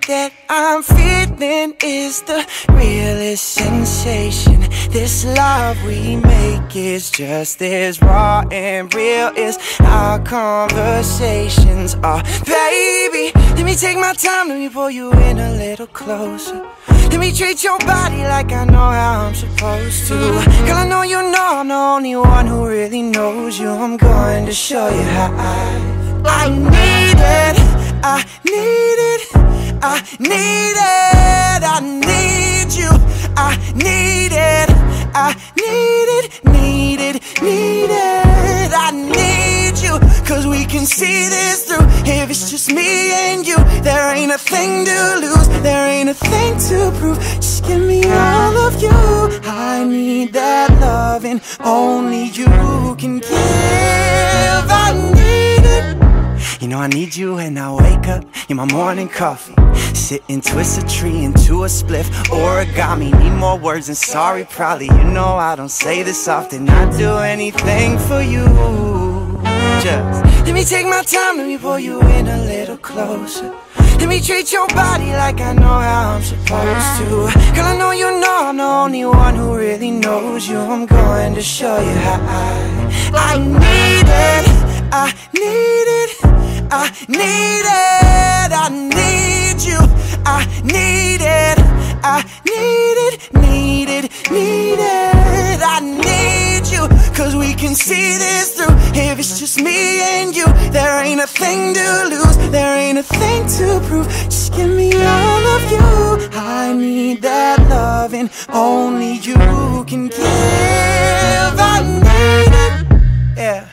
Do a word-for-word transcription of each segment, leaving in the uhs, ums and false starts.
that I'm feeling is the realest sensation. This love we make is just as raw and real as our conversations are. Baby, let me take my time, let me pull you in a little closer. Let me treat your body like I know how I'm supposed to. Girl, I know you know I'm the only one who really knows you. I'm going to show you how I, I need it, I need it, I need it, I need you, I need it, I need it, need it, need it, I need you. Cause we can see this through. If it's just me and you, there ain't a thing to lose, there ain't a thing to prove. Just give me all of you. I need that loving only you can give. I need it. You know I need you and I wake up, you're my morning coffee. Sit and twist a tree into a spliff. Origami, need more words than sorry probably. You know I don't say this often, I'd do anything for you. Just let me take my time, let me pull you in a little closer. Let me treat your body like I know how I'm supposed to. Girl, I know you know I'm the only one who really knows you. I'm going to show you how I, I need it, I need it, I need it, I need you, I need it, I need it, need it, need it, I need you. Cause we can see this through. If it's just me and you, there ain't a thing to lose, there ain't a thing to prove. Just give me all of you. I need that loving only you can give. I need it, yeah.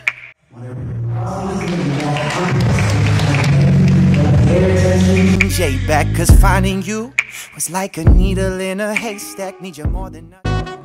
J back, cause finding you was like a needle in a haystack. Need you more than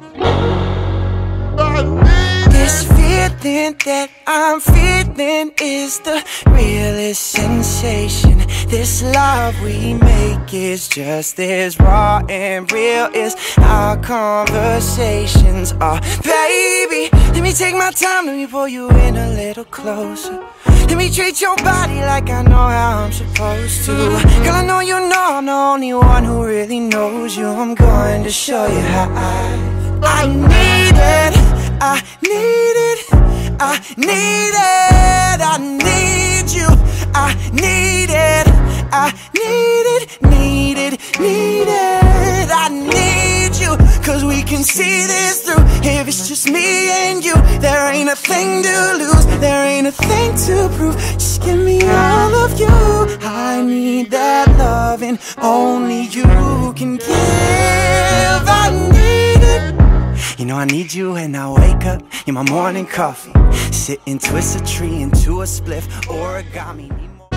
this feeling that I'm feeling is the realest sensation. This love we make is just as raw and real as our conversations are. Baby, let me take my time, let me pull you in a little closer. Let me treat your body like I know how I'm supposed to. Girl, I know you know I'm the only one who really knows you. I'm going to show you how I, I need it, I need it, I need it, I need you, I need it, I need it, need it, need it, I need you. Cause we can see this through. If it's just me and you, there ain't a thing to lose, there ain't a thing to prove. Just give me all of you. I need that loving only you can give. I need it. You know I need you and I wake up, you're my morning coffee. Sit and twist a tree into a spliff. Origami, need more.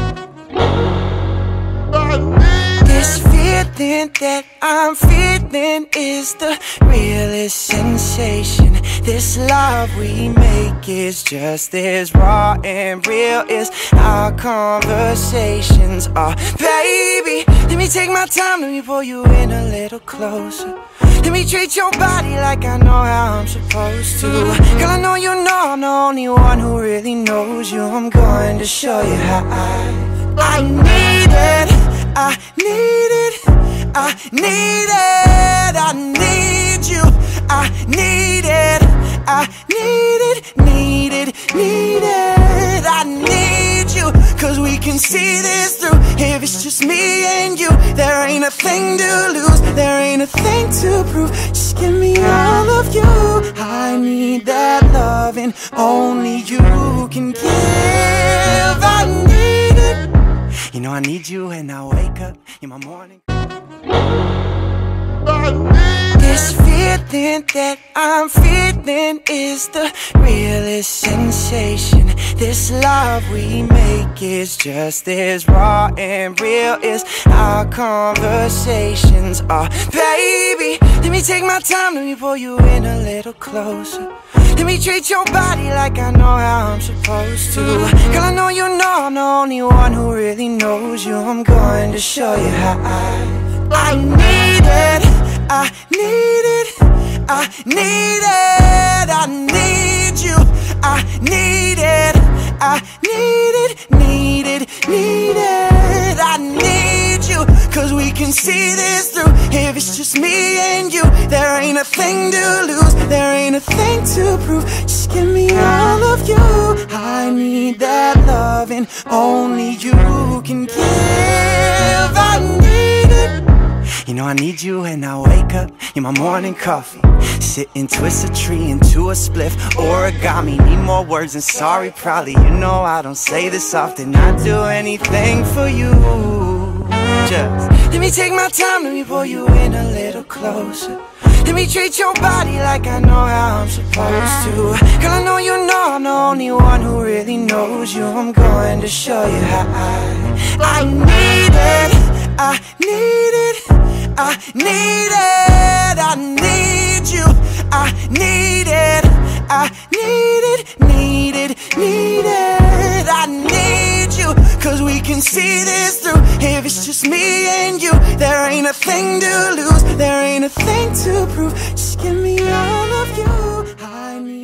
This feeling that I'm feeling is the realest sensation. This love we make is just as raw and real as our conversations are. Baby, let me take my time, let me pull you in a little closer. Let me treat your body like I know how I'm supposed to. Girl, I know you know I'm the only one who really knows you. I'm going to show you how I, I need it, I need it, I need it, I need you, I need it, I need it, need it, need it, I need you. Cause we can see this through. If it's just me and you, there ain't a thing to lose, there ain't a thing to prove. Just give me all of you. I need that loving only you can give. I need it. You know I need you and I wake up, you're my morning. This feeling that I'm feeling is the realest sensation. This love we make is just as raw and real as our conversations are. Baby, let me take my time, let me pull you in a little closer. Let me treat your body like I know how I'm supposed to. Girl, I know you know I'm the only one who really knows you. I'm going to show you how I, I need it, I need it, I need it, I need you, I need it, I need it, need it, need it, I need you. Cause we a thing to lose, there ain't a thing to prove. Just give me all of you. I need that loving only you can give. I need it. You know I need you when I wake up. You're my morning coffee. Sit and twist a tree into a spliff. Origami, need more words than sorry probably. You know I don't say this often. I'd do anything for you. Just let me take my time, let me pull you in a little closer. Let me treat your body like I know how I'm supposed to. Girl, I know you know I'm the only one who really knows you. I'm going to show you how I, I need it, I need it, I need it, I need you, I need it, I need it, need it, need it, I need you. Cause we can see this through. If it's just me and you, there ain't a thing to lose, there ain't a thing to prove. Just give me all of you. I need